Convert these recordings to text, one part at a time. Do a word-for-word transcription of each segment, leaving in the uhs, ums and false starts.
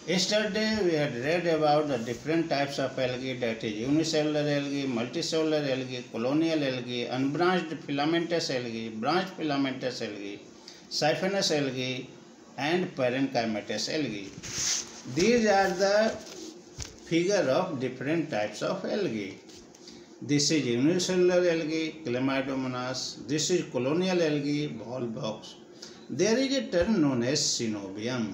Yesterday we had read about the different types of algae, that is unicellular algae, multicellular algae, colonial algae, unbranched filamentous algae, branched filamentous algae, siphonous algae and parenchymatous algae. These are the figure of different types of algae. This is unicellular algae, Chlamydomonas. This is colonial algae, Volvox. There is a term known as synovium.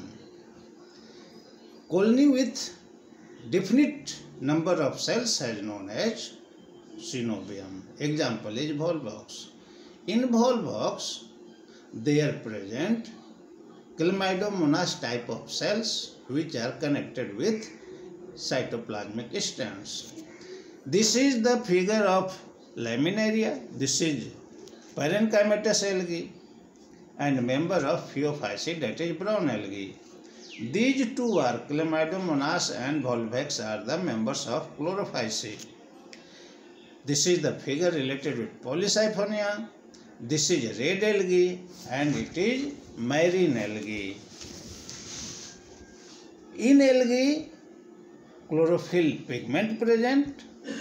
Colony with definite number of cells is known as synovium. Example is Volvox. In Volvox, there present Chlamydomonas type of cells which are connected with cytoplasmic strands. This is the figure of Laminaria. This is parenchymatous algae and member of Phaeophyceae, that is brown algae. These two are Chlamydomonas and Volvox are the members of Chlorophyceae. This is the figure related with Polysiphonia. This is red algae and it is marine algae. In algae, chlorophyll pigment present.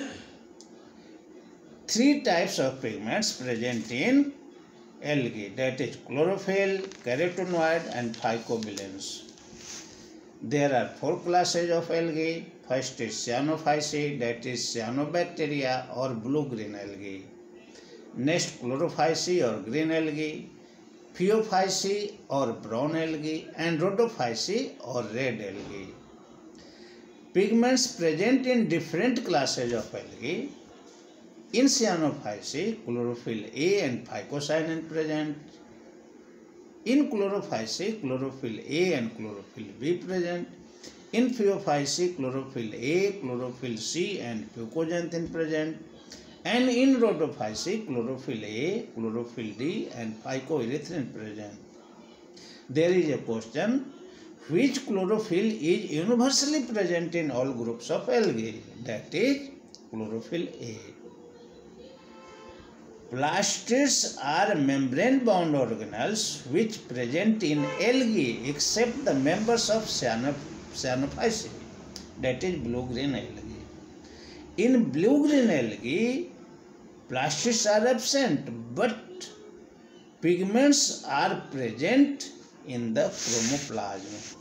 Three types of pigments present in algae, that is chlorophyll, carotenoid and phycobilins. There are four classes of algae. First is Cyanophyceae, that is cyanobacteria or blue-green algae. Next, Chlorophyceae or green algae, Phaeophyceae or brown algae and Rhodophyceae or red algae. Pigments present in different classes of algae. In Cyanophyceae, chlorophyll A and phycocyanin present. In Chlorophyceae, chlorophyll A and chlorophyll B present. In Phaeophyceae, chlorophyll A, chlorophyll C and fucoxanthin present. And in Rhodophyceae, chlorophyll A, chlorophyll D and phycoerythrin present. There is a question, which chlorophyll is universally present in all groups of algae? That is chlorophyll A. Plastids are membrane-bound organelles which present in algae except the members of Cyanophyceae, that is blue-green algae. In blue-green algae, plastids are absent, but pigments are present in the chromoplasm.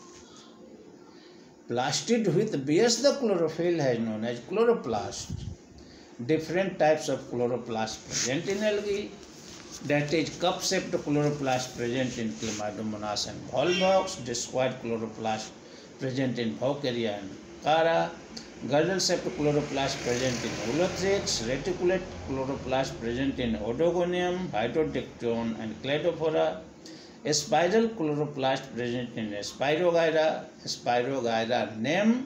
Plastid which bears the chlorophyll is known as chloroplast. Different types of chloroplast present in algae, that is cup-shaped chloroplast present in Chlamydomonas and Volvox, discoid chloroplast present in Vaucaria and Cara, girdle-shaped chloroplast present in Ulothrix, reticulate chloroplast present in Odogonium, Hydrodictyon and Cladophora, a spiral chloroplast present in Spirogyra, Spirogyra named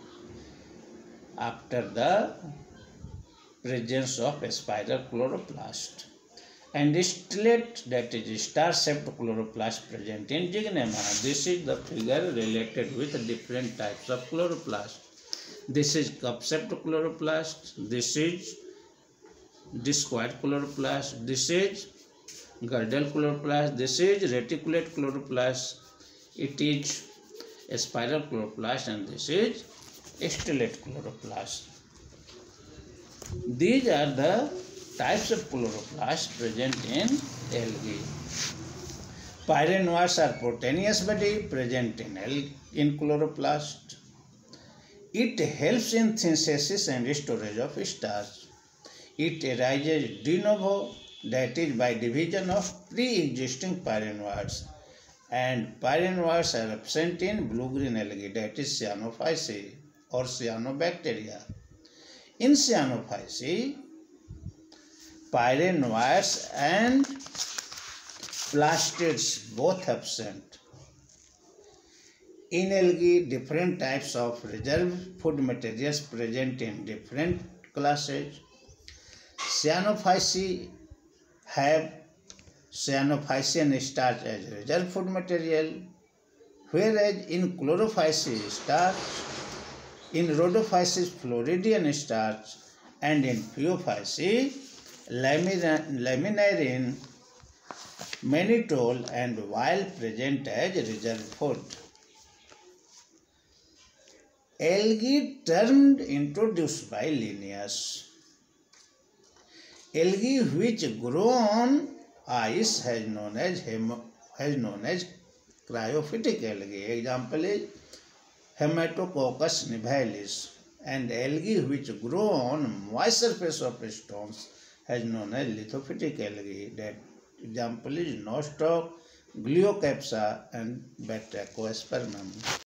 after the presence of a spiral chloroplast, and stellate, that is star-shaped chloroplast present in Gymnema. This is the figure related with different types of chloroplast. This is cup-shaped chloroplast, this is discoid chloroplast, this is girdle chloroplast, this is reticulate chloroplast, it is a spiral chloroplast, and this is stellate chloroplast. These are the types of chloroplast present in algae. Pyrenoids are proteinaceous body present in, in chloroplast. It helps in synthesis and storage of starch. It arises de novo, that is by division of pre-existing pyrenoids, and pyrenoids are absent in blue-green algae, that is Cyanophyceae or cyanobacteria. In Cyanophyceae, pyrenoids and plastids both absent. In algae, different types of reserve food materials present in different classes. Cyanophyceae have Cyanophycean starch as reserve food material, whereas in Chlorophyceae starch, in Rhodophyceae Floridian starch, and in Phaeophyceae laminarin, mannitol and whale present as reserve food. Algae termed introduced by Linnaeus. Algae which grow on ice has known as hemo, has known as cryophytic algae. Example is Hematococcus nivalis. And algae which grow on moist surface of stones has known as lithophytic algae. That example is Nostoc, Glyocapsa and Batrachospermum.